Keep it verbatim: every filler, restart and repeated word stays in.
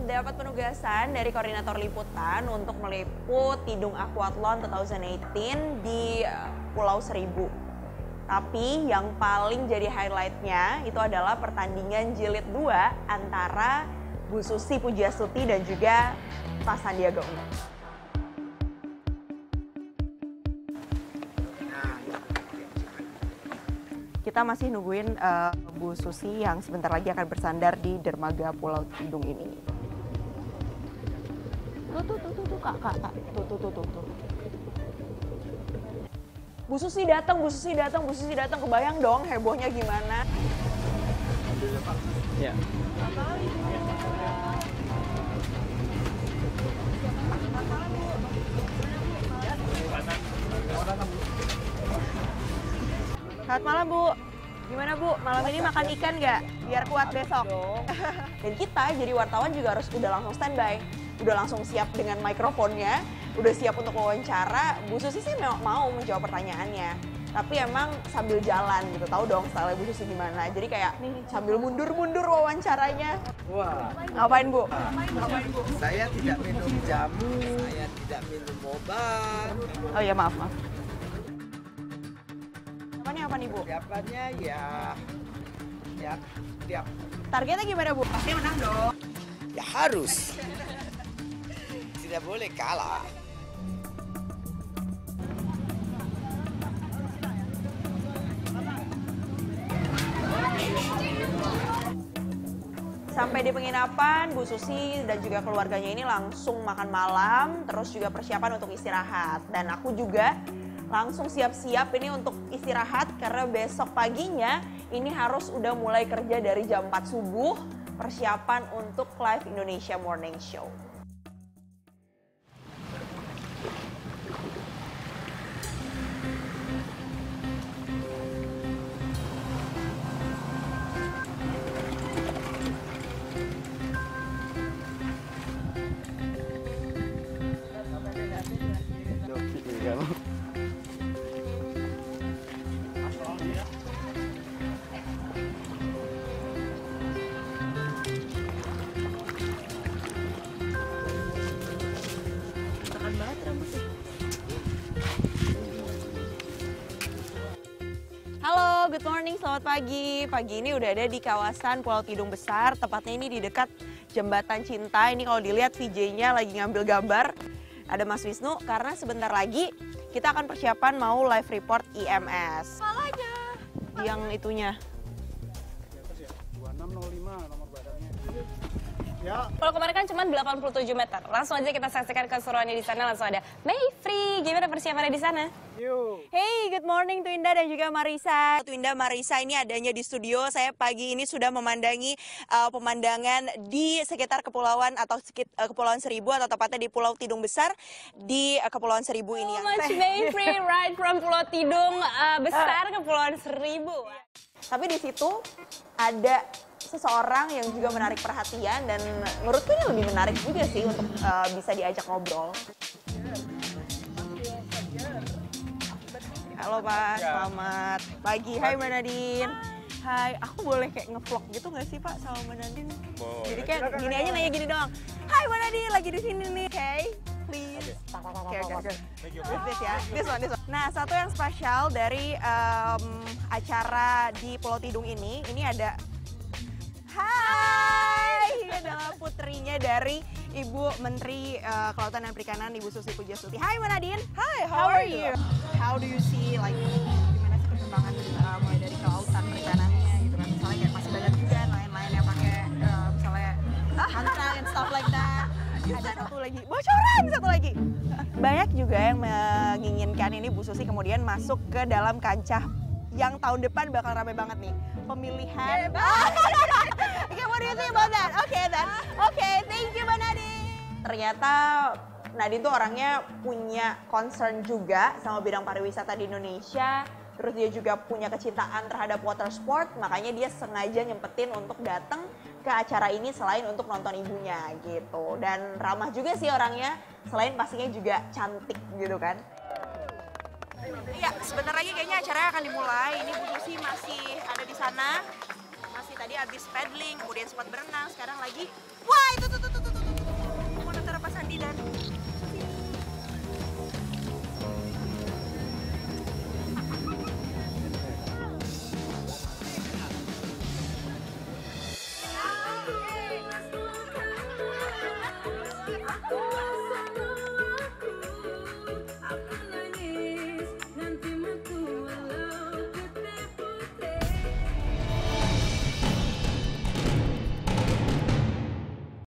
dapat penugasan dari koordinator liputan untuk meliput Tidung Aquathlon dua ribu delapan belas di Pulau Seribu. Tapi yang paling jadi highlightnya itu adalah pertandingan jilid dua antara Bu Susi Pujiastuti dan juga Pak Sandiaga Uno. Kita masih nungguin uh, Bu Susi yang sebentar lagi akan bersandar di dermaga Pulau Tidung ini. Tuh, tuh, tuh, tuh, tuh, kak, kak, kak. Tuh, tuh, tuh, tuh, tuh. Bu Susi datang, Bu Susi datang, Bu Susi datang. Kebayang dong hebohnya gimana? Ya. Selamat malam, Bu. Gimana, Bu? Malam ini makan ikan nggak? Biar kuat besok. Dan kita jadi wartawan juga harus udah langsung standby. Udah langsung siap dengan mikrofonnya, udah siap untuk wawancara. Bu Susi sih mau menjawab pertanyaannya. Tapi emang sambil jalan gitu, tahu dong style Bu Susi gimana. Jadi kayak nih sambil mundur-mundur wawancaranya. Wah. Ngapain, Bu? Ngapain, Bu? Saya tidak minum jamu, saya tidak minum obat. Oh iya, maaf, maaf. Apanya apa nih, Bu? Siapannya ya, ya, tiap. Targetnya gimana, Bu? Pasti menang dong. Ya harus. Tidak boleh kalah. Sampai di penginapan, Bu Susi dan juga keluarganya ini langsung makan malam, terus juga persiapan untuk istirahat. Dan aku juga langsung siap-siap ini untuk istirahat karena besok paginya ini harus udah mulai kerja dari jam empat subuh, persiapan untuk Live Indonesia Morning Show. Halo, good morning, selamat pagi. Pagi ini udah ada di kawasan Pulau Tidung Besar, tepatnya ini di dekat Jembatan Cinta. Ini kalau dilihat V J-nya lagi ngambil gambar. Ada Mas Wisnu, karena sebentar lagi kita akan persiapan mau live report I M S. Palanya. Yang itunya. dua enam nol lima nomor badannya. Ya. Kalau kemarin kan cuma delapan puluh tujuh meter. Langsung aja kita saksikan keseruannya di sana. Langsung ada Mayfree. Gimana persiapannya di sana? Yuk. Hey, good morning Twinda dan juga Marisa. Twinda, Marisa ini adanya di studio. Saya pagi ini sudah memandangi uh, pemandangan di sekitar kepulauan atau sekit, uh, Kepulauan Seribu atau tepatnya di Pulau Tidung Besar di uh, Kepulauan Seribu ini. So much Mayfree right from Pulau Tidung uh, Besar ke Kepulauan Seribu. Tapi di situ ada seseorang yang juga menarik perhatian dan menurutku ini lebih menarik juga sih untuk uh, bisa diajak ngobrol. Halo Pak, selamat pagi. Hai Mbak Nadine. Hai, aku boleh kayak ngevlog gitu nggak sih Pak sama Mbak Nadine? Boleh. Jadi kayak gini aja nanya gini doang. Hai Mbak Nadine, lagi di sini nih. Okay, please. Oke, oke, oke. This ya, this one, this one. Nah, satu yang spesial dari um, acara di Pulau Tidung ini, ini ada Hai, ini adalah putrinya dari Ibu Menteri uh, Kelautan dan Perikanan Ibu Susi Pujiastuti. Hai Mbak Nadine. Hi, how, how are you? How do you see like gimana sih perkembangan uh, mulai dari kelautan perikanannya gitu kan? Misalnya kayak masih banyak juga lain-lain yang pakai uh, misalnya hantra and stuff like that. Ada satu lagi, bocoran satu lagi. Banyak juga yang menginginkan ini Bu Susi kemudian masuk ke dalam kancah yang tahun depan bakal ramai banget nih. Pemilihan. Oke, what do you think about that? Oke, okay, then. Oke, okay, thank you Mbak Nadine. Ternyata Nadine tuh orangnya punya concern juga sama bidang pariwisata di Indonesia. Terus dia juga punya kecintaan terhadap water sport, makanya dia sengaja nyempetin untuk datang ke acara ini selain untuk nonton ibunya gitu. Dan ramah juga sih orangnya, selain pastinya juga cantik gitu kan. Iya, sebentar lagi kayaknya acaranya akan dimulai. Ini Bu Susi masih ada di sana. Masih tadi habis paddling, kemudian sempat berenang, sekarang lagi. Wah, itu tuh tuh tuh tuh. nanti Dan.